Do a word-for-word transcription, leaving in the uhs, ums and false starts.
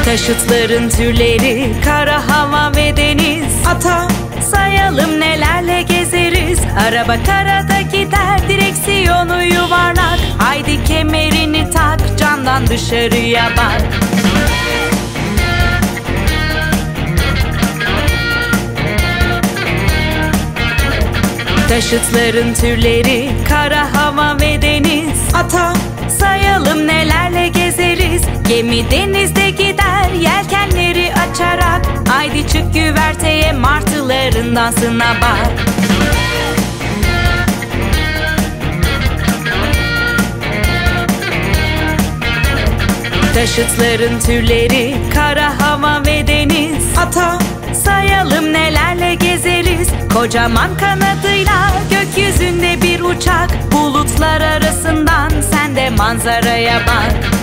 Taşıtların türleri kara, hava ve deniz. Ata, sayalım nelerle gezeriz. Araba karada gider, direksiyonu yuvarlak. Haydi kemerini tak, camdan dışarıya bak. Taşıtların türleri kara, hava ve deniz. ata, sayalım nelerle gezeriz. Gemi denizde gider, yelkenleri açarak. Haydi çık güverteye, martıların dansına bak. Taşıtların türleri kara, hava ve deniz. ata, sayalım nelerle gezeriz. Kocaman kanadıyla gökyüzünde bir uçak. Bulutlar arasından sen de manzaraya bak.